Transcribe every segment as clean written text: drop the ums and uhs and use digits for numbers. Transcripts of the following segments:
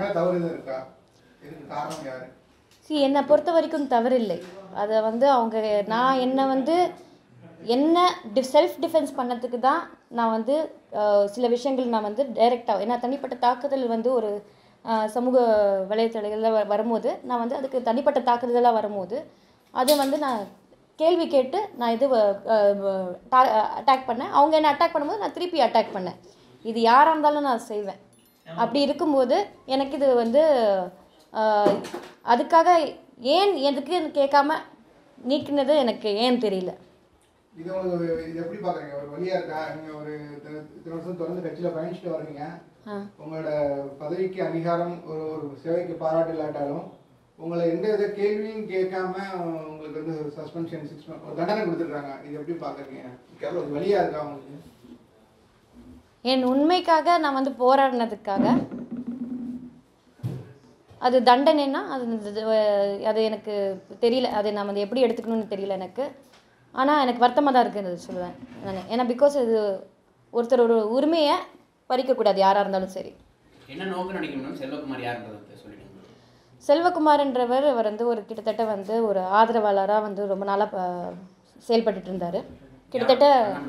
என்னை பொறுத்த வரைக்கும் தவறு இல்லை. அதை வந்து அவங்க நான் என்ன செல்ஃப் டிஃபென்ஸ் பண்ணதுக்கு தான் நான் வந்து சில விஷயங்கள் நான் வந்து டைரெக்டாக ஏன்னா தனிப்பட்ட தாக்குதல் வந்து ஒரு சமூக வலைத்தளங்களில் வரும்போது நான் வந்து அதுக்கு தனிப்பட்ட தாக்குதலாக வரும்போது அதை வந்து நான் கேள்வி கேட்டு நான் இது அட்டாக் பண்ணேன். அவங்க என்ன அட்டாக் பண்ணும்போது நான் திருப்பி அட்டாக் பண்ணேன். இது யாராக இருந்தாலும் நான் செய்வேன். அப்படி இருக்கும்போது எனக்கு இது வந்து அதுக்காக ஏன் எதுக்குன்னு கேட்காம நீக்கினது எனக்கு ஏன் தெரியல. இது எப்படி பார்க்குறீங்க? ஒரு வழியாக இருக்கா? நீங்கள் ஒரு இத்தனை வருஷம் தொடர்ந்து கட்சியில் பயணிச்சுட்டு வர்றீங்க. உங்களோட பதவிக்கு அங்கீகாரம் ஒரு சேவைக்கு பாராட்டு இல்லாட்டாலும் உங்களை எந்த வித கேள்வியும் கேட்காம உங்களுக்கு வந்து ஒரு சஸ்பென்ஷன் 6 months ஒரு தண்டனை கொடுத்துருக்காங்க. இது எப்படி பார்க்குறீங்க? ஒரு வழியாக இருக்கா உங்களுக்கு? என் உண்மைக்காக நான் வந்து போராடினதுக்காக அது தண்டனைன்னா அது எனக்கு தெரியல. அது நான் வந்து எப்படி எடுத்துக்கணும்னு தெரியல எனக்கு. ஆனால் எனக்கு வருத்தமாக தான் இருக்குன்னு சொல்லுவேன் நான். ஏன்னா பிகாஸ் இது ஒருத்தர் ஒரு உரிமையை பறிக்கக்கூடாது யாராக இருந்தாலும் சரி. என்ன நோக்கம் நினைக்கணும்? செல்வகுமார் யாருன்றதை சொல்லிடுங்க. செல்வகுமார்ன்றவர் அவர் வந்து ஒரு கிட்டத்தட்ட வந்து ஒரு ஆதரவாளராக வந்து ரொம்ப நாளாக செயல்பட்டு இருந்தார். கிட்டத்தட்ட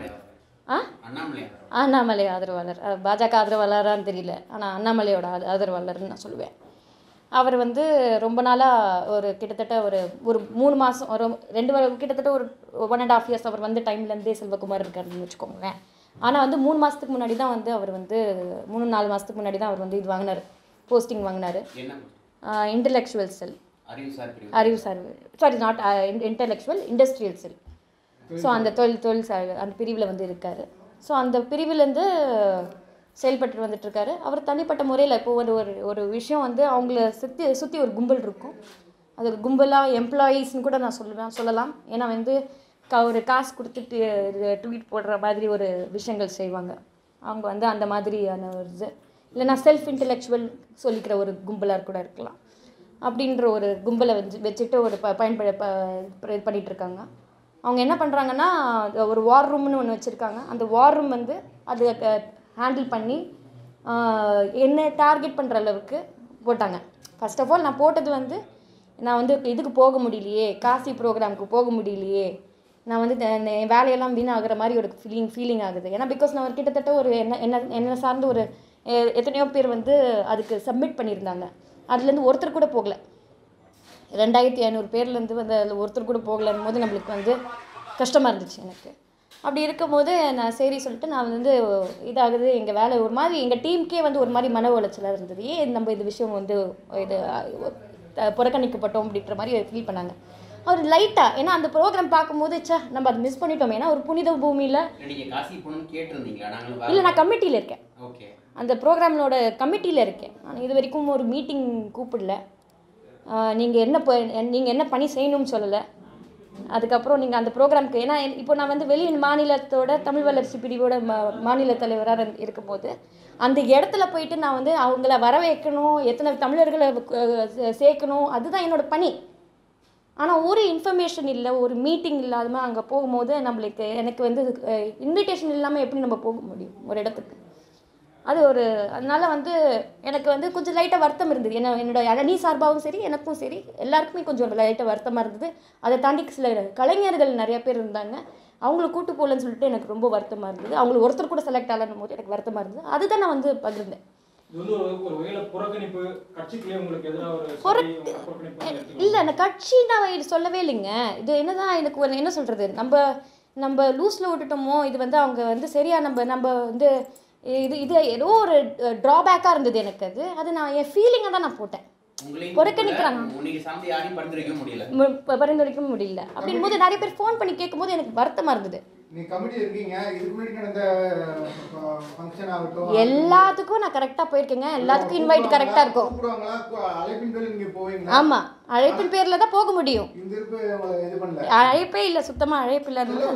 அண்ணாமலை ஆதரவாளர், பாஜக ஆதரவாளரான்னு தெரியல, ஆனால் அண்ணாமலையோட ஆதரவாளர்னு நான் சொல்லுவேன். அவர் வந்து ரொம்ப நாளாக ஒரு கிட்டத்தட்ட ஒரு 3 மாதம் ஒரு 2 கிட்டத்தட்ட ஒரு 1.5 years அவர் வந்து டைம்லேருந்தே செல்வகுமார் இருக்காருன்னு வச்சுக்கோங்களேன். ஆனால் வந்து 3 மாதத்துக்கு முன்னாடி தான் வந்து அவர் வந்து 3-4 மாதத்துக்கு முன்னாடி தான் அவர் வந்து இது வாங்கினார், போஸ்டிங் வாங்கினார். இன்டலெக்சுவல் செல், அறிவு sorry not intellectual, industrial cell. So அந்த தொழில் அந்த பிரிவில் வந்து இருக்கார். ஸோ அந்த பிரிவிலேருந்து செயல்பட்டு வந்துட்டுருக்காரு. அவர் தனிப்பட்ட முறையில் இப்போ ஒரு விஷயம் வந்து அவங்கள சுற்றி ஒரு கும்பல் இருக்கும். அது ஒரு கும்பலாக எம்ப்ளாயீஸ்ன்னு கூட நான் சொல்லலாம். ஏன்னா வந்து ஒரு காசு கொடுத்துட்டு ட்வீட் போடுற மாதிரி ஒரு விஷயங்கள் செய்வாங்க. அவங்க வந்து அந்த மாதிரியான ஒரு இது இல்லைனா செல்ஃப் இன்டலெக்சுவல் சொல்லிக்கிற ஒரு கும்பலாக கூட இருக்கலாம். அப்படின்ற ஒரு கும்பலை வச்சுட்டு ஒரு பண்ணிகிட்ருக்காங்க. அவங்க என்ன பண்ணுறாங்கன்னா ஒரு வார் ரூம்னு ஒன்று வச்சுருக்காங்க. அந்த வார் ரூம் வந்து அது ஹேண்டில் பண்ணி என்ன டார்கெட் பண்ணுற அளவுக்கு போட்டாங்க. ஃபர்ஸ்ட் ஆஃப் ஆல் நான் போட்டது வந்து நான் வந்து இதுக்கு போக முடியலையே, காசி ப்ரோக்ராமுக்கு போக முடியலையே, நான் வந்து என் வேலையெல்லாம் வீணாகிற மாதிரி ஒரு ஃபீலிங் ஆகுது. ஏன்னா பிகாஸ் நான் ஒரு கிட்டத்தட்ட ஒரு என்ன சார்ந்து ஒரு எத்தனையோ பேர் வந்து அதுக்கு சப்மிட் பண்ணியிருந்தாங்க. அதுலேருந்து ஒருத்தர் கூட போகலை. 2500 பேர்லேருந்து வந்து அதில் ஒருத்தர் கூட போகலன்னும் போது நம்மளுக்கு வந்து கஷ்டமாக இருந்துச்சு எனக்கு. அப்படி இருக்கும்போது நான் சரி சொல்லிட்டு நான் வந்து இதாகுது எங்கள் வேலை ஒரு மாதிரி எங்கள் டீமுக்கே வந்து ஒரு மாதிரி மன உளைச்சலாக இருந்தது. ஏன் நம்ம இது விஷயம் வந்து இது புறக்கணிக்கப்பட்டோம் அப்படின்ற மாதிரி ஃபீல் பண்ணாங்க. அவர் லைட்டாக ஏன்னா அந்த ப்ரோக்ராம் பார்க்கும்போது நம்ம அதை மிஸ் பண்ணிட்டோம். ஏன்னா ஒரு புனித பூமியில் இல்லை நான் கமிட்டியில் இருக்கேன், அந்த ப்ரோக்ராமோட கமிட்டியில் இருக்கேன். நான் இது வரைக்கும் ஒரு மீட்டிங் கூப்பிடல. நீங்கள் என்ன பணி செய்யணும்னு சொல்லலை. அதுக்கப்புறம் நீங்கள் அந்த ப்ரோக்ராமுக்கு ஏன்னா இப்போ நான் வந்து வெளி மாநிலத்தோட தமிழ் வளர்ச்சி பிரிவோட மாநில தலைவராக இருக்கும்போது அந்த இடத்துல போயிட்டு நான் வந்து அவங்கள வர வைக்கணும், எத்தனை தமிழர்களை சேர்க்கணும், அதுதான் என்னோடய பணி. ஆனால் ஒரு இன்ஃபர்மேஷன் இல்லை, ஒரு மீட்டிங் இல்லாத அங்கே போகும்போது எனக்கு வந்து இன்விடேஷன் இல்லாமல் எப்படி நம்ம போக முடியும் ஒரு இடத்துக்கு? அது அதனால் வந்து எனக்கு வந்து கொஞ்சம் லைட்டாக வருத்தம் இருந்தது. என்னோட அணி சார்பாகவும் சரி எனக்கும் சரி எல்லாருக்குமே கொஞ்சம் லைட்டாக வருத்தமாக இருந்தது. அதை தாண்டி சில கலைஞர்கள் நிறைய பேர் இருந்தாங்க, அவங்கள கூட்டு போகலன்னு சொல்லிட்டு எனக்கு ரொம்ப வருத்தமாக இருந்தது. அவங்களுக்கு ஒருத்தர் கூட செலக்ட் ஆகலன்னும் போது எனக்கு வருத்தமாக இருந்தது. அதுதான் நான் வந்து பகிர்ந்தேன். இல்லை அந்த கட்சி நான் சொல்லவே இல்லைங்க. இது என்னதான் எனக்கு என்ன சொல்கிறது, நம்ம லூஸில் விட்டுட்டோமோ, இது வந்து அவங்க வந்து சரியாக நம்ம வந்து இது ஏதோ ஒரு ட்ராபேக்காக இருந்தது எனக்கு. அது நான் என் ஃபீலிங்காக தான் நான் போட்டேன். புறக்கணிக்கிறாங்க, பரிந்துரைக்க முடியல அப்படின் போது நிறைய பேர் ஃபோன் பண்ணி கேட்கும்போது எனக்கு வருத்தமாக இருந்தது. எல்லாத்துக்கும் நான் கரெக்டாக போயிருக்கேங்க, எல்லாத்துக்கும் இன்வைட் கரெக்டாக இருக்கும். ஆமாம், அழைப்பின் பேரில் தான் போக முடியும். அழைப்பே இல்லை, சுத்தமாக அழைப்பு இல்லாத.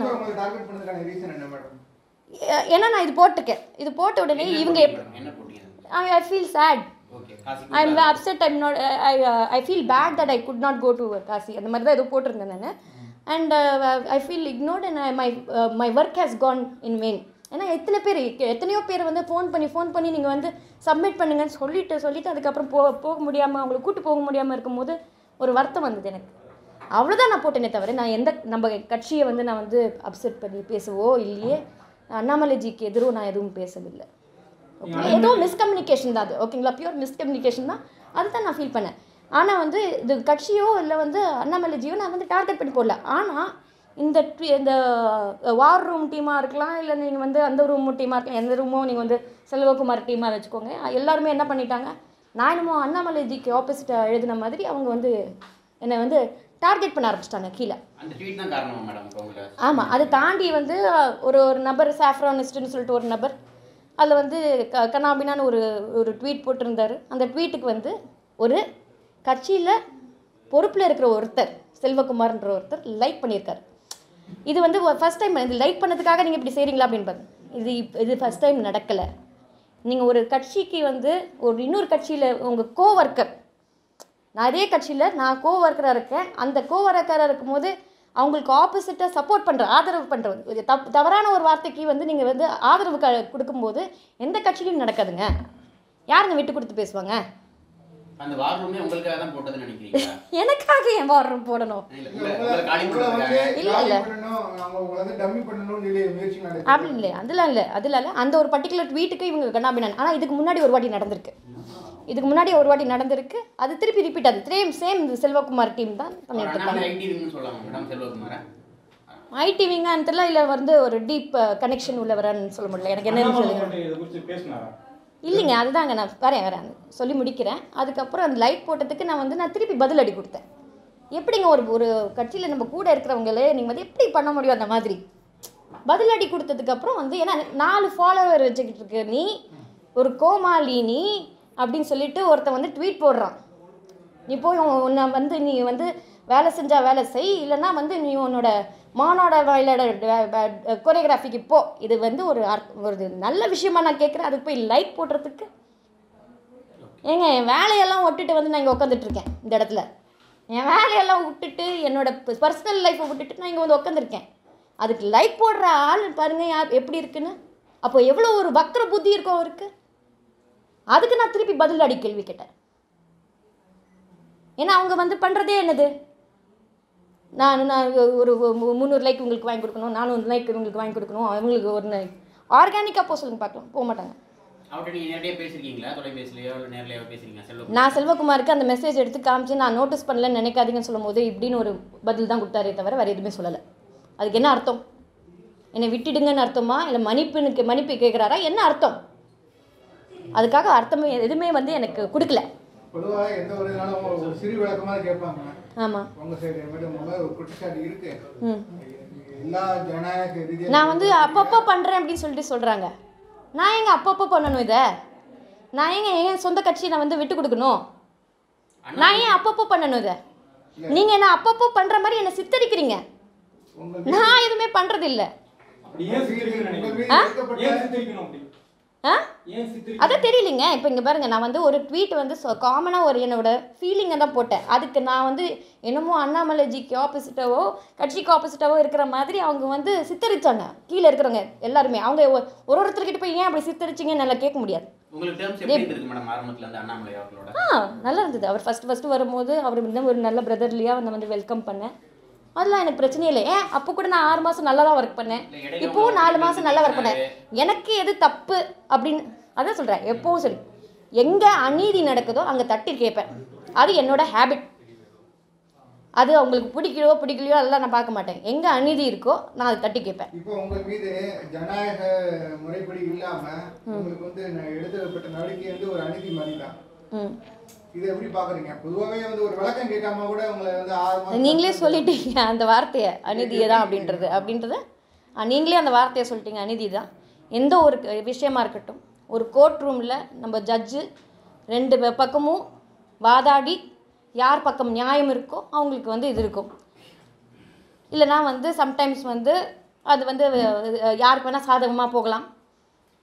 ஏன்னா நான் இது போட்ட உடனே இவங்க I feel sad, I'm upset, I feel bad that I could not go to Kasi. அந்த மாதிரி தான் ஏதோ போட்டிருந்தேன் நான். And I feel ignored and my work has gone in vain. ஏன்னா எத்தனையோ பேர் வந்து ஃபோன் பண்ணி நீங்கள் வந்து சப்மிட் பண்ணுங்கன்னு சொல்லிட்டு அதுக்கப்புறம் போக முடியாமல் அவங்களை கூட்டு போக முடியாமல் இருக்கும்போது ஒரு வருத்தம் வந்தது எனக்கு. அவ்வளோதான் நான் போட்டேனே தவிர நான் நம்ம கட்சியை வந்து நான் வந்து அப்செட் பண்ணி பேசவோ இல்லையே அண்ணாமலைஜிக்கு எதிரும் நான் எதுவும் பேசவில்லை. ஓகே, ஏதோ மிஸ்கம்யூனிகேஷன் தான் அது. ஓகேங்களா, பியூர் மிஸ்கம்யூனிகேஷன் தான். அதுதான் நான் ஃபீல் பண்ணேன். ஆனால் வந்து இது கட்சியோ இல்லை வந்து அண்ணாமலைஜியோ நான் வந்து டார்கெட் பண்ணி போடல. ஆனால் இந்த வார் ரூம் டீமாக இருக்கலாம், இல்லை நீங்கள் வந்து அந்த ரூம் டீமாக இருக்கலாம், எந்த ரூமோ நீங்கள் வந்து செல்வகுமார் டீமாக வச்சுக்கோங்க. எல்லாருமே என்ன பண்ணிட்டாங்க, நான் என்னமோ அண்ணாமலைஜிக்கு ஆப்போசிட்டாக எழுதின மாதிரி அவங்க வந்து என்னை வந்து டார்கெட் பண்ண ஆரம்பிச்சிட்டாங்க கீழே. அந்த ட்வீட் தான் காரணமா மேடம் உங்களுக்கு? ஆமாம், அதை தாண்டி வந்து ஒரு நபர் சாஃப்ரானிஸ்ட்னு சொல்லிட்டு ஒரு நபர் அதில் வந்து கனாபினான்னு ஒரு ட்வீட் போட்டிருந்தார். அந்த ட்வீட்டுக்கு வந்து ஒரு கட்சியில் பொறுப்பில் இருக்கிற ஒருத்தர் செல்வகுமார்ன்ற ஒருத்தர் லைக் பண்ணியிருக்காரு. இது வந்து ஃபஸ்ட் டைம் இது லைக் பண்ணதுக்காக நீங்கள் இப்படி செய்கிறீங்களா அப்படின்னு பாருங்க. இது ஃபஸ்ட் டைம் நடக்கலை. நீங்கள் ஒரு கட்சிக்கு வந்து இன்னொரு கட்சியில் உங்கள் கோவர்க்கர், நான் அதே கட்சியில் நான் கோவர்க்கராக இருக்கேன், அந்த கோவர்க்கராக இருக்கும்போது அவங்களுக்கு ஆப்போசிட்டாக சப்போர்ட் பண்ணுற ஆதரவு பண்ணுறது தவறான ஒரு வார்த்தைக்கு வந்து நீங்கள் வந்து ஆதரவு கொடுக்கும்போது எந்த கட்சியிலும் நடக்காதுங்க. யாருங்க விட்டு கொடுத்து பேசுவாங்க? அந்த வார் ரூமே உங்களுக்காக தான் போட்டதுன்னு நினைக்கிறீங்களா? எனக்காக ஏன் வார் ரூம் போடணும்? அப்படி இல்லை, அதெல்லாம் இல்லை. அந்த ஒரு பர்டிகுலர் ட்வீட்டுக்கு இவங்க கண்ணாபினான். ஆனால் இதுக்கு முன்னாடி ஒரு வாட்டி நடந்திருக்கு. அது திருப்பி ரிப்பீட் ஆகுது. சேம் இந்த செல்வகுமார் டீம் தான் பண்ணிட்டு இருக்காங்க. ஐடி விங்கான்னு தெரியல, இல்லை வந்து ஒரு டீப் கனெக்ஷன் உள்ளவரான்னு சொல்ல முடியல. எனக்கு என்னன்னு சொல்லுங்க. இல்லைங்க, அதுதாங்க நான் வரேன் சொல்லி முடிக்கிறேன். அதுக்கப்புறம் அந்த லைக் போட்டதுக்கு நான் திருப்பி பதிலடி கொடுத்தேன். எப்படிங்க ஒரு கட்சியில் நம்ம கூட இருக்கிறவங்களே நீங்கள் வந்து எப்படி பண்ண முடியும்? அந்த மாதிரி பதிலடி கொடுத்ததுக்கப்புறம் வந்து ஏன்னா 4 ஃபாலோவர் வச்சுக்கிட்டு இருக்கு நீ, ஒரு கோமாளினி அப்படின்னு சொல்லிட்டு ஒருத்தன் வந்து ட்வீட் போடுறான். நீ போய் உன்னை வந்து நீ வந்து வேலை செஞ்சால் வேலை செய், இல்லைன்னா வந்து நீ உன்னோட மானோட கொரியோகிராஃபிக்கு போ. இது வந்து ஒரு நல்ல விஷயமா நான் கேட்குறேன். அதுக்கு போய் லைக் போடுறதுக்கு ஏங்க என் வேலையெல்லாம் விட்டுட்டு வந்து நான் இங்கே உட்காந்துட்ருக்கேன். இந்த இடத்துல என் வேலையெல்லாம் விட்டுட்டு என்னோட பர்சனல் லைஃப்பை விட்டுட்டு நான் இங்கே வந்து உட்காந்துருக்கேன். அதுக்கு லைக் போடுற ஆள் பாருங்கள் யார் எப்படி இருக்குன்னு. அப்போ எவ்வளோ ஒரு வக்ர புத்தி இருக்கும் அவருக்கு. அதுக்கு நான் திருப்பி பதில் அடி கேள்வி கேட்டேன். ஏன்னா அவங்க வந்து பண்ணுறதே என்னது, நான் ஒரு 300 லைக் உங்களுக்கு வாங்கி கொடுக்கணும், 400 லைக் உங்களுக்கு வாங்கி கொடுக்கணும், அவங்களுக்கு ஒரு ஆர்கானிக்காக போக சொல்லுங்க பார்க்கலாம், போக மாட்டாங்க. நான் செல்வகுமாருக்கு அந்த மெசேஜ் எடுத்து காமிச்சு நான் நோட்டீஸ் பண்ணலன்னு நினைக்காதீங்கன்னு சொல்லும் போது இப்படின்னு ஒரு பதில் தான் கொடுத்தாரே தவிர வேறு எதுவுமே சொல்லலை. அதுக்கு என்ன அர்த்தம்? என்னை விட்டுடுங்கன்னு அர்த்தமா, இல்லை மன்னிப்பு கேட்குறாரா, என்ன அர்த்தம்? அதுக்காக அர்த்தமே எதுவுமே வந்து எனக்கு கொடுக்கல. பொதுவாக எந்த ஒரு நாளும் ஒரு சிறு விளக்கமாக கேட்பாங்க. ஆமாம், உங்கள் சைடு ஒரு குற்றச்சாட்டு இருக்கு. எல்லா ஜனநாயக ரீதியாக நான் வந்து அப்பப்போ பண்ணுறேன் அப்படின்னு சொல்லிட்டு சொல்கிறாங்க. நான் எங்க அப்பப்போ பண்ணணும் இதை? நான் என் சொந்த கட்சியை நான் வந்து விட்டு கொடுக்கணும்? நான் ஏன் அப்பப்போ பண்ணணும் இதை? நீங்கள் என்ன அப்பப்போ பண்ணுற மாதிரி என்னை சித்தரிக்கிறீங்க. நான் எதுவுமே பண்ணுறது இல்லை. அதான் தெரியலைங்க. இப்போ இங்கே பாருங்கள், நான் வந்து ஒரு ட்வீட் வந்து காமனாக ஒரு என்னோட ஃபீலிங்கை தான் போட்டேன். அதுக்கு நான் வந்து என்னமோ அண்ணாமலைஜிக்கு ஆப்போசிட்டாவோ கட்சிக்கு ஆப்போசிட்டாவோ இருக்கிற மாதிரி அவங்க வந்து சித்தரிச்சாங்க. கீழே இருக்கிறவங்க எல்லாருமே அவங்க ஒருத்தர்கிட்ட போய் ஏன் அப்படி சித்தரிச்சிங்கன்னு நல்லா கேட்க முடியாது. நல்லா இருந்தது. அவர் ஃபஸ்ட்டு வரும்போது அவர் வந்து ஒரு நல்ல பிரதர்லியாக வந்து வெல்கம் பண்ணேன். அதெல்லாம் எனக்கு பிரச்சனையே இல்லை. அப்போ கூட நான் 6 மாதம் நல்லா தான் ஒர்க் பண்ணேன். இப்போவும் 4 மாதம் நல்லா ஒர்க் பண்ணேன். எனக்கு எது தப்பு அப்படின்னு அதான் சொல்கிறேன். எப்போவும் சரி, எங்கே அநீதி நடக்குதோ அங்கே தட்டி கேட்பேன். அது என்னோட ஹேபிட். அது அவங்களுக்கு பிடிக்கலையோ அதெல்லாம் நான் பார்க்க மாட்டேன். எங்கே அநீதி இருக்கோ நான் அதை தட்டி கேட்பேன். இப்போ உங்கள் மீது ஜனநாயக முறைப்படி இல்லாமல் உங்களுக்கு வந்து எடுத்துக்கப்பட்ட நடவடிக்கை வந்து ஒரு அநீதி மாதிரி தான். இதை எப்படி பார்க்குறீங்க? பொதுவாகவே வந்து ஒரு விளக்கம் கேட்காம கூட உங்களை வந்து நீங்களே சொல்லிட்டீங்க அந்த வார்த்தையை, அநீதியை தான் அப்படின்றத நீங்களே அந்த வார்த்தையை சொல்லிட்டீங்க. அநீதி தான். எந்த ஒரு விஷயமா இருக்கட்டும், ஒரு கோர்ட் ரூமில் நம்ம ஜட்ஜு 2 பக்கமும் வாதாடி யார் பக்கம் நியாயம் இருக்கோ அவங்களுக்கு வந்து இது இருக்கும். இல்லைனா வந்து சம்டைம்ஸ் வந்து அது வந்து யாருக்கு வேணால் சாதகமாக போகலாம்,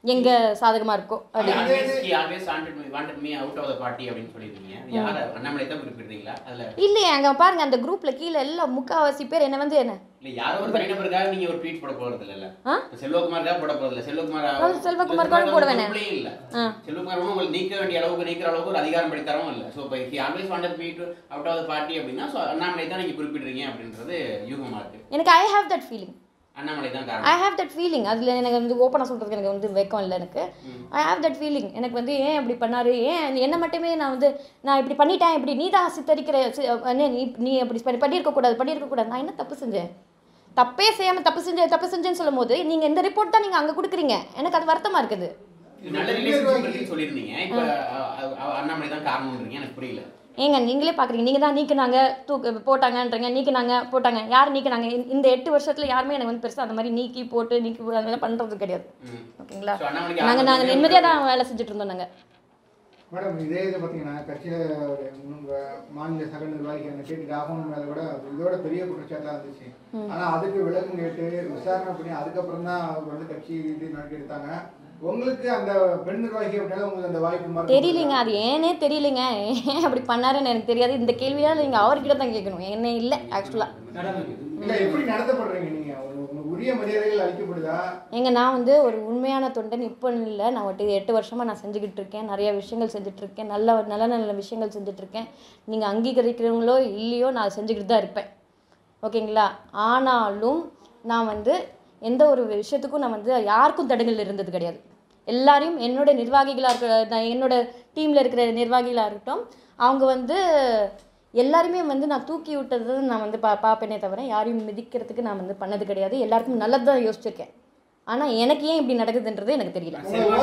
எங்க சாதகமா இருக்கோ அது. wanted me out of the party அப்படின்னு சொல்லிருக்கீங்க. யார அண்ணாமலை தான் குறிப்பிடுறீங்களா அதுல? இல்லையே அங்க பாருங்க அந்த குரூப்ல கீழ எல்லாம் முக்காவாசி பேர் என்ன வந்து என்ன இல்ல யாரோ ஒரு தனிநபருக்காக நீங்க ஒரு ட்வீட் போட போறது இல்ல. செல்வகுமார்காக போட போறது இல்ல. செல்வகுமார்காக போடுவேன். இல்ல செல்வகுமார் உங்களுக்கு நீக்க வேண்டிய அளவுக்கு நீக்கிற அளவுக்கு ஒரு அதிகாரம் படைத்தரவும் இல்ல. சோ இப்போ he always wanted me to out of the party அப்படினா சோ அண்ணாமலை தான் நீங்க குறிப்பிடுறீங்க அப்படின்றது யூகமா இருக்கு. எனக்கு I have that feeling. Annamalai தான் காரணம். I have that feeling. அதுல எனக்கு வந்து ஓப்பனா சொல்றதுக்கு எனக்கு வந்து வெக்கம் இல்லை. எனக்கு I have that feeling. எனக்கு வந்து ஏன் இப்படி பண்ணாரு, ஏன் என்ன மட்டுமே நான் இப்படி பண்ணிட்டேன், இப்படி நீ தான் சித்தரிக்கிற, நீ அப்படி பண்ணியிருக்க கூடாது. நான் என்ன தப்பு செஞ்சேன்? தப்பே செய்யாமல் தப்பு செஞ்சேன்னு சொல்லும் போது நீங்கள் இந்த ரிப்போர்ட் தான் நீங்கள் அங்கே கொடுக்குறீங்க. எனக்கு அது வருத்தமாக இருக்குது. நல்ல ரிலேஷன்ஷிப் சொல்லியிருந்தீங்க, இப்போ அண்ணாமலை தான் காரணம்ன்றீங்க. எனக்கு புரியல. ஏங்க நீங்களே பார்க்குறீங்க, நீங்கள் தான் நீக்கினாங்க போட்டாங்கன்றீங்க, நீக்கினாங்க போட்டாங்க. யார் நீக்கினாங்க? இந்த 8 வருஷத்தில் யாருமே எனக்கு வந்து பெருசாக அந்த மாதிரி நீக்கி அதெல்லாம் பண்ணுறது கிடையாது. ஓகேங்களா? நாங்கள் நிம்மதியாக தான் வேலை செஞ்சுட்டு இருந்தோம். நாங்கள் மேடம் இதே இதை பார்த்தீங்கன்னா கட்சியில் மாநில சக நிர்வாகிகள் கேட்டு ராகுல் மேலே கூட இதோட பெரிய குற்றச்சாட்டாக இருந்துச்சு. ஆனால் அதுக்கு விளக்கம் கேட்டு விசாரணை பண்ணி அதுக்கப்புறம் தான் அவர் வந்து கட்சி இது நடத்தி எடுத்தாங்க. உங்களுக்கு அந்த பெண் நிர்வாகி அப்படின்னா உங்களுக்கு அந்த வாய்ப்பு தெரியலைங்க. அது ஏனே தெரியலைங்க. ஏன் அப்படி பண்ணாருன்னு எனக்கு தெரியாது. இந்த கேள்வியால் நீங்கள் அவர்கிட்ட தான் கேட்கணும், என்ன இல்லை. ஆக்சுவலாக இல்லை எப்படி நடத்தப்படுறீங்க நீங்கள்? உரிய மரியாதைகள் அளிக்கப்படுதா? நான் வந்து ஒரு உண்மையான தொண்டன் இப்போ இல்லை. நான் 8 வருஷமாக நான் செஞ்சுக்கிட்டு இருக்கேன். நிறைய விஷயங்கள் செஞ்சுட்ருக்கேன். நல்ல விஷயங்கள் செஞ்சுட்ருக்கேன். நீங்கள் அங்கீகரிக்கிறவங்களோ இல்லையோ நான் செஞ்சுக்கிட்டு தான் இருப்பேன். ஓகேங்களா? ஆனாலும் நான் வந்து எந்த ஒரு விஷயத்துக்கும் நான் வந்து யாருக்கும் தடங்கள் இருந்தது கிடையாது. எல்லாரையும் என்னோட நிர்வாகிகளாக இருக்க, என்னோட டீமில் இருக்கிற நிர்வாகிகளாக இருக்கட்டும், அவங்க வந்து எல்லாருமே வந்து நான் தூக்கி விட்டது நான் வந்து பார்ப்பேனே தவிர யாரையும் மிதிக்கிறதுக்கு நான் வந்து பண்ணது கிடையாது. எல்லாருக்கும் நல்லது தான் யோசிச்சிருக்கேன். ஆனால் எனக்கு ஏன் இப்படி நடக்குதுன்றது எனக்கு தெரியல.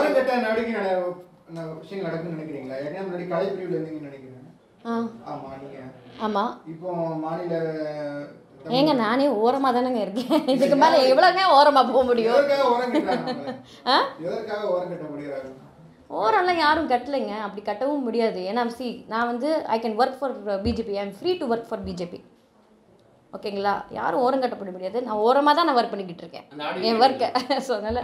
விஷயங்கள் நடக்குன்னு நினைக்கிறீங்களா? ஏன்னா முன்னாடி கலைப்பிரிவில் இருந்தீங்கன்னு நினைக்கிறேன். ஆமாம். இப்போ மாநில நானே ஓரமாக தானேங்க இருக்கேன். இதுக்கு மேலே எவ்வளோங்க ஓரமாக போக முடியும்? ஓரம்லாம் யாரும் கட்டலைங்க. அப்படி கட்டவும் முடியாது. ஏன்னா நான் வந்து I can work for BJP. I am free to work for BJP. ஓகேங்களா? யாரும் ஓரம் கட்டப்பட முடியாது. நான் ஓரமாக தான் நான் ஒர்க் பண்ணிக்கிட்டு இருக்கேன் என் ஒர்க்கை. ஸோ அதனால்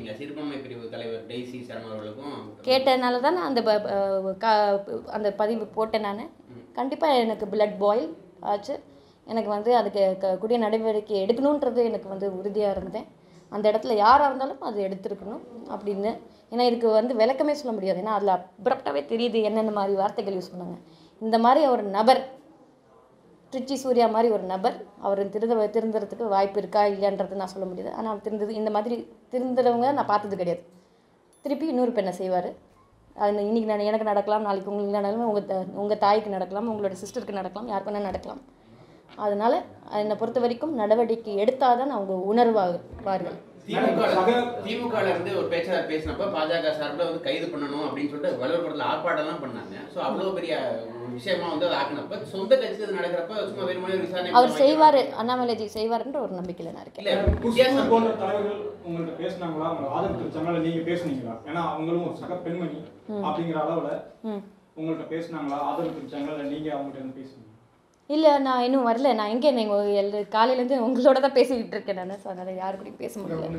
கேட்டதுனால தான் நான் அந்த பதிவு போட்டேன். நான் கண்டிப்பாக எனக்கு பிளட் பாயில் ஆச்சு. எனக்கு வந்து அதுக்கு கூடிய நடவடிக்கை எடுக்கணுன்றது எனக்கு வந்து உறுதியாக இருந்தேன். அந்த இடத்துல யாராக இருந்தாலும் அது எடுத்துருக்கணும் அப்படின்னு. ஏன்னா இதுக்கு வந்து விளக்கமே சொல்ல முடியாது. ஏன்னா அதில் அப்ரப்டாகவே தெரியுது என்னென்ன மாதிரி வார்த்தைகள் யூஸ் பண்ணாங்க. இந்த மாதிரி ஒரு நபர், ட்ரிச்சி சூர்யா மாதிரி ஒரு நபர், அவர் திருந்துறதுக்கு வாய்ப்பு இருக்கா இல்லைன்றது நான் சொல்ல முடியாது. ஆனால் இந்த மாதிரி திருந்துறவங்க நான் பார்த்தது கிடையாது. திருப்பி இன்னொரு பெண்ணை செய்வார். அது இன்றைக்கி எனக்கு நடக்கலாம், நாளைக்கு உங்களுக்கு நடக்கலாம், உங்கள் தாய்க்கு நடக்கலாம், உங்களோட சிஸ்டருக்கு நடக்கலாம், யாருக்கு வேணால் நடக்கலாம். அதனால் என்னை பொறுத்த வரைக்கும் நடவடிக்கை எடுத்தால் தான் அவங்க உணர்வார்கள். திமுக இருந்து ஒரு பேச்சாளர் பேசினப்ப பாஜக சார்பில் வந்து கைது பண்ணணும் அப்படின்னு சொல்லிட்டு வலுவற்படத்தில் ஆர்ப்பாட்டம்லாம் பண்ணாங்க. ஸோ அவ்வளோ பெரிய விஷயமா வந்து அதை ஆக்கினப்ப சொந்த கட்சியில் நடக்கிறப்ப சும்மா வெறுமனே விசாரணை அவர் செய்வார், அண்ணாமலைஜி செய்வார்ன்ற ஒரு நம்பிக்கையில் நான் இருக்கேன். போன்ற தலைவர்கள் உங்கள்கிட்ட பேசினாங்களா? உங்களை ஆதரவு சொன்னால நீங்க பேசுனீங்களா? ஏன்னா அவங்களும் ஒரு சக பெண்மணி அப்படிங்கிற அளவில் உங்கள்கிட்ட பேசினாங்களா? ஆதரவு தெரிவிச்சாங்களா? நீங்க அவங்கள்ட்ட பேசுனீங்க? இல்லை, நான் இன்னும் வரல. நான் எங்கே நீங்கள் காலையிலேருந்து உங்களோட தான் பேசிக்கிட்டு இருக்கேன் நான். ஸோ அதனால் யாரு கூட பேச முடியல.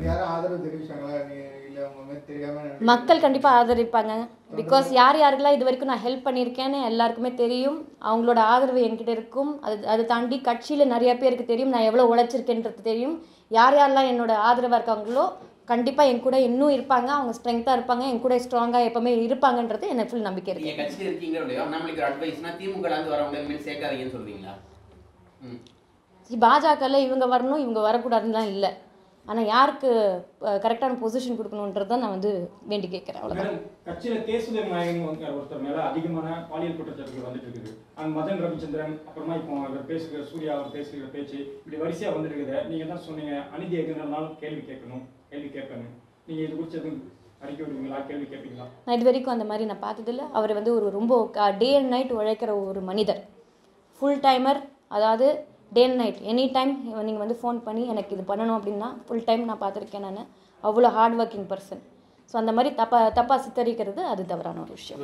மக்கள் கண்டிப்பாக ஆதரிப்பாங்க. பிகாஸ் யாருக்கெல்லாம் இது வரைக்கும் நான் ஹெல்ப் பண்ணியிருக்கேன்னு எல்லாருக்குமே தெரியும். அவங்களோட ஆதரவு என்கிட்ட இருக்கும். அதை தாண்டி கட்சியில் நிறைய பேருக்கு தெரியும் நான் எவ்வளோ உழைச்சிருக்கேன்றது தெரியும். யாரெல்லாம் என்னோட ஆதரவாக இருக்காங்களோ கண்டிப்பாக என் கூட இன்னும் இருப்பாங்க. அவங்க ஸ்ட்ரென்த்தாக இருப்பாங்க, என் கூட ஸ்ட்ராங்காக எப்பவுமே இருப்பாங்கன்றது எனக்கு ஃபுல் நம்பிக்கை இருக்குது. நீங்கள் கட்சியில் இருக்கீங்க, நம்மளுக்கு அட்வைஸ்னா திமுகலேருந்து வரவங்க இனிமேல் சேர்க்காதீங்கன்னு சொல்கிறீங்களா? பாஜகவில் இவங்க வரணும் இவங்க வரக்கூடாதுலாம் இல்லை. ஆனால் யாருக்கு கரெக்டான பொசிஷன் கொடுக்கணுன்றது தான் நான் வந்து வேண்டி கேட்குறேன். அவ்வளோதான். கட்சியில் கேசுதர் நாயகன் ஒருத்தர் மேலே அதிகமான பாலியல் குற்றச்சாட்டுகள் வந்துட்டு இருக்குது. அந்த மதன் ரவிச்சந்திரன், அப்புறமா இப்போ அவர் பேசுகிற சூர்யா அவர் பேசுகிற பேச்சு இப்படி வரிசையாக வந்துட்டு இருக்குது. நீங்கள் தான் சொன்னீங்க அநீதி எதுனாலும் கேள்வி கேட்பேன்னு. நீங்கள் இது குறித்து எதுவும் அறிக்கை விடுவீங்களா? கேள்வி கேட்பீங்களா? நான் இது வரைக்கும் அந்த மாதிரி நான் பார்த்ததில்ல. அவர் வந்து ஒரு ரொம்ப டே அண்ட் நைட் உழைக்கிற ஒரு மனிதர், ஃபுல் டைமர். அதாவது day and night any time நீங்கள் வந்து ஃபோன் பண்ணி எனக்கு இது பண்ணணும் அப்படின்னா ஃபுல் டைம் நான் பார்த்துருக்கேன். நான் அவ்வளோ ஹார்ட் ஒர்க்கிங் பர்சன். ஸோ அந்த மாதிரி தப்பாக சித்தரிக்கிறது அது தவறான ஒரு விஷயம்.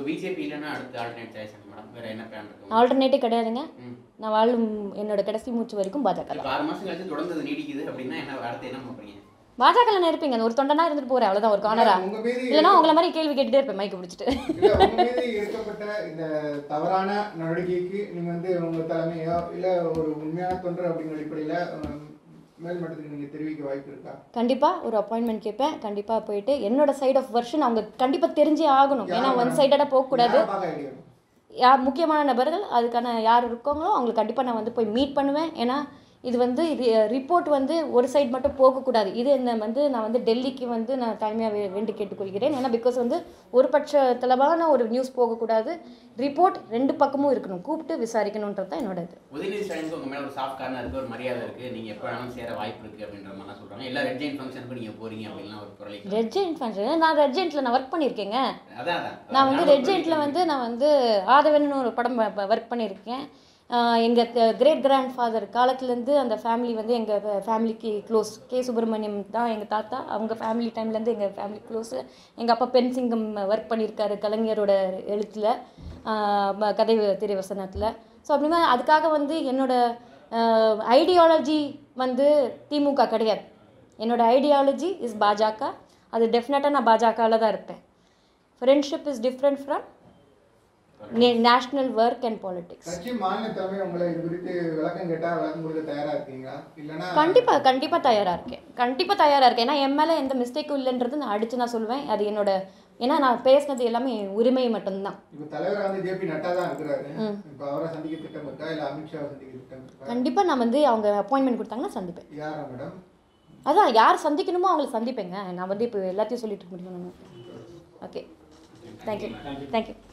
ஆல்டர்னேட்டே கிடையாதுங்க. நான் வாழும் என்னோட கடைசி மூச்சு வரைக்கும் பாஜக. பாஜகவில் இருப்பீங்க, ஒரு தொண்டனா இருந்துட்டு போகிறேன், அவ்வளோதான், ஒரு கார்னரா. இல்லைனா உங்களை மாதிரி கேள்வி கேட்டுகிட்டே இருப்பேன் மைக்கு பிடிச்சிட்டு. எடுக்கப்பட்ட இந்த தவறான நடவடிக்கைக்கு நீங்கள் வந்து உங்கள் தலைமையோ இல்லை ஒரு உண்மையான தொண்டர் அப்படிங்கிற அடிப்படையில் மேல்மட்டத்துக்கு நீங்கள் தெரிவிக்க வாய்ப்பு இருக்கா? கண்டிப்பாக ஒரு அப்பாயின்மெண்ட் கேட்பேன். கண்டிப்பாக போயிட்டு என்னோட சைட் ஆஃப் வெர்ஷன் அவங்க கண்டிப்பாக தெரிஞ்சே ஆகணும். ஏன்னா ஒன் சைடடாக போகக்கூடாது. யார் முக்கியமான நபர்கள் அதுக்கான யார் இருக்காங்களோ அவங்களுக்கு கண்டிப்பாக நான் வந்து போய் மீட் பண்ணுவேன். ஏன்னா இது வந்து ரிப்போர்ட் வந்து ஒரு சைடு மட்டும் போகக்கூடாது. இது என்ன வந்து நான் வந்து டெல்லிக்கு வந்து நான் தாழ்மையாக வேண்டி கேட்டுக்கொள்கிறேன். ஏன்னா பிகாஸ் வந்து ஒரு பட்சத்தளவான ஒரு நியூஸ் போகக்கூடாது. ரிப்போர்ட் 2 பக்கமும் இருக்கணும், கூப்பிட்டு விசாரிக்கணுன்றது தான் என்னோட இது. உதயநிதி ஸ்டாலினுக்கு உங்கள் மேலே ஒரு சாஃப்ட் கார்னர் இருக்குது, ஒரு மரியாதை இருக்குது, நீங்கள் எப்போ வேணாலும் சேர வாய்ப்பு இருக்குது அப்படின்ற மாதிரிலாம் சொல்கிறாங்க. எல்லா ரெட் ஜெயின் ஃபங்க்ஷனுக்கு நீங்கள் போகிறீங்க அப்படின்லாம் ஒரு குரலை. ரெட் ஜெயின் ஃபங்க்ஷன் நான் ரெட் ஜெயின்ட்டில் நான் ஒர்க் பண்ணியிருக்கேங்க. நான் வந்து ரெட் ஜெயின்ட்டில் வந்து நான் வந்து ஆதவன்னு ஒரு படம் ஒர்க் பண்ணியிருக்கேன். எங்கள் கிரேட் கிராண்ட் ஃபாதர் காலத்துலேருந்து அந்த ஃபேமிலி வந்து எங்கள் ஃபேமிலிக்கு க்ளோஸ். கே சுப்பிரமணியம் தான் எங்கள் தாத்தா. அவங்க ஃபேமிலி டைம்லேருந்து எங்கள் ஃபேமிலி க்ளோஸு. எங்கள் அப்பா பென்சிங்கம் ஒர்க் பண்ணியிருக்காரு கலைஞரோட எழுத்தில், கதை திரைவசனத்தில். ஸோ அப்படின்னா அதுக்காக வந்து என்னோடய ஐடியாலஜி வந்து திமுக கிடையாது. என்னோடய ஐடியாலஜி இஸ் பாஜக. அது டெஃபினட்டாக நான் பாஜகவில் தான் இருப்பேன். Friendship is different from national work and politics. மாநில தலைமை உங்களை இது குறித்து விளக்கம் கேட்டால் விளக்கம் கொடுக்க தயாராக இருக்கீங்களா? இல்லைனா கண்டிப்பாக தயாராக இருக்கேன். கண்டிப்பாக தயாராக இருக்கேன். ஏன்னா என் மேலே எந்த மிஸ்டேக்கும் இல்லைன்றது நான் அடித்து நான் சொல்லுவேன். அது என்னோட, ஏன்னா நான் பேசினது எல்லாமே உரிமை மட்டும்தான். இப்போ தலைவராக வந்து ஜேபி நட்டா தான் இருக்கிறாரு. இப்போ அவரை சந்திக்க திட்டம் இருக்கா இல்லை அமித்ஷாவை சந்திக்க திட்டம் இருக்கா? கண்டிப்பாக நான் வந்து அவங்க அப்பாயின்மெண்ட் கொடுத்தாங்கன்னா சந்திப்பேன். யாரா மேடம்? அதான் யார் சந்திக்கணுமோ அவங்களை சந்திப்பேங்க. நான் வந்து இப்போ எல்லாத்தையும் சொல்லிட்டு முடியும். Okay, thank you.